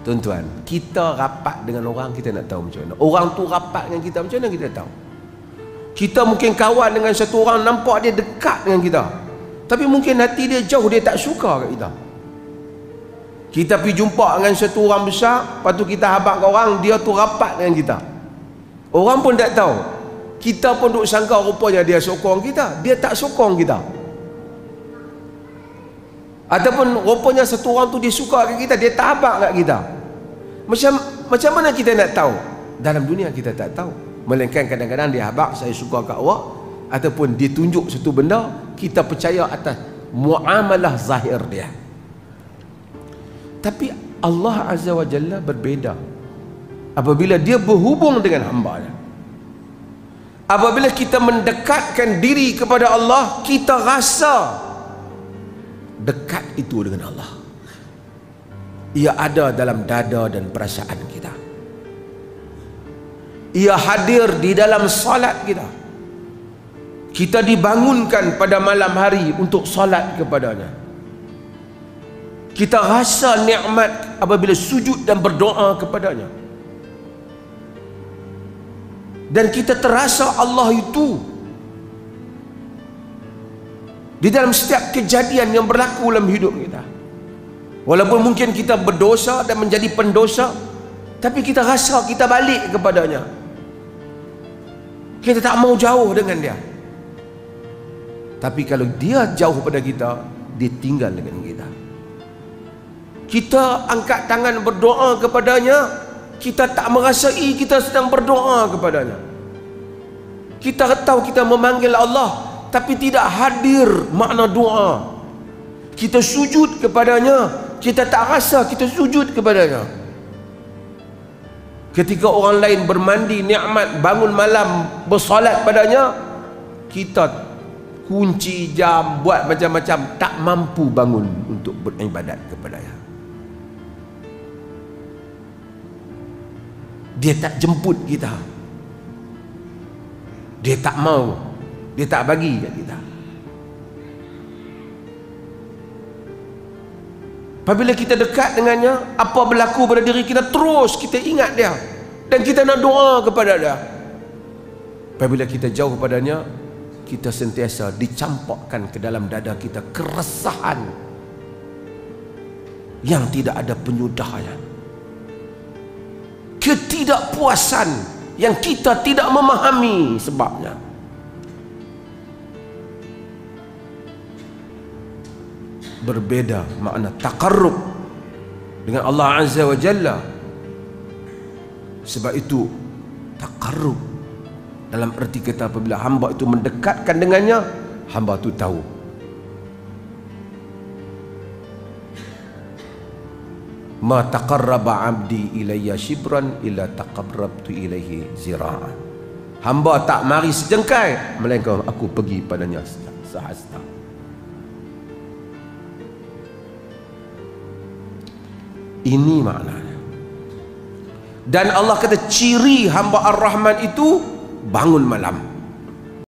Tuan-tuan, kita rapat dengan orang, kita nak tahu macam mana. Orang tu rapat dengan kita, macam mana kita tahu? Kita mungkin kawan dengan satu orang, nampak dia dekat dengan kita, tapi mungkin hati dia jauh, dia tak suka kat kita. Kita pergi jumpa dengan satu orang besar, lepas tu kita habaq ke orang, dia tu rapat dengan kita. Orang pun tak tahu. Kita pun duk sangka rupanya dia sokong kita, dia tak sokong kita. Ataupun rupanya satu orang tu dia suka kat kita, dia tak habaq kat kita. Macam mana kita nak tahu? Dalam dunia kita tak tahu. Melainkan kadang-kadang dia habaq, saya suka kat awak, ataupun dia tunjuk satu benda, kita percaya atas muamalah zahir dia. Tapi Allah Azza wa Jalla berbeza. Apabila dia berhubung dengan hamba-Nya, apabila kita mendekatkan diri kepada Allah, kita rasa dekat itu dengan Allah. Ia ada dalam dada dan perasaan kita. Ia hadir di dalam salat kita. Kita dibangunkan pada malam hari untuk salat kepadanya. Kita rasa nikmat apabila sujud dan berdoa kepadanya. Dan kita terasa Allah itu di dalam setiap kejadian yang berlaku dalam hidup kita. Walaupun mungkin kita berdosa dan menjadi pendosa, tapi kita rasa kita balik kepadanya. Kita tak mau jauh dengan dia. Tapi kalau dia jauh pada kita, dia tinggal dengan kita. Kita angkat tangan berdoa kepadanya, kita tak merasai kita sedang berdoa kepadanya. Kita tahu kita memanggil Allah, tapi tidak hadir makna doa. Kita sujud kepadanya, kita tak rasa kita sujud kepadanya. Ketika orang lain bermandi nikmat, bangun malam bersolat padanya, kita kunci jam, buat macam-macam, tak mampu bangun untuk beribadat kepadanya. Dia tak jemput kita, dia tak mau, dia tak bagi kat kita. Apabila kita dekat dengannya, apa berlaku pada diri kita, terus kita ingat dia dan kita nak doa kepada dia. Apabila kita jauh padanya, kita sentiasa dicampakkan ke dalam dada kita keresahan yang tidak ada penyudahnya, ketidakpuasan yang kita tidak memahami sebabnya. Berbeza makna taqarrub dengan Allah Azza wa Jalla. Sebab itu taqarrub dalam erti kata apabila hamba itu mendekatkan dengannya, hamba itu tahu ma taqarraba abdi ilayya shibran illa taqarrabtu ilaihi zira'an. Hamba tak mari sejengkai melainkan aku pergi padanya sehasta. Ini maknanya. Dan Allah kata ciri hamba Ar-Rahman itu bangun malam.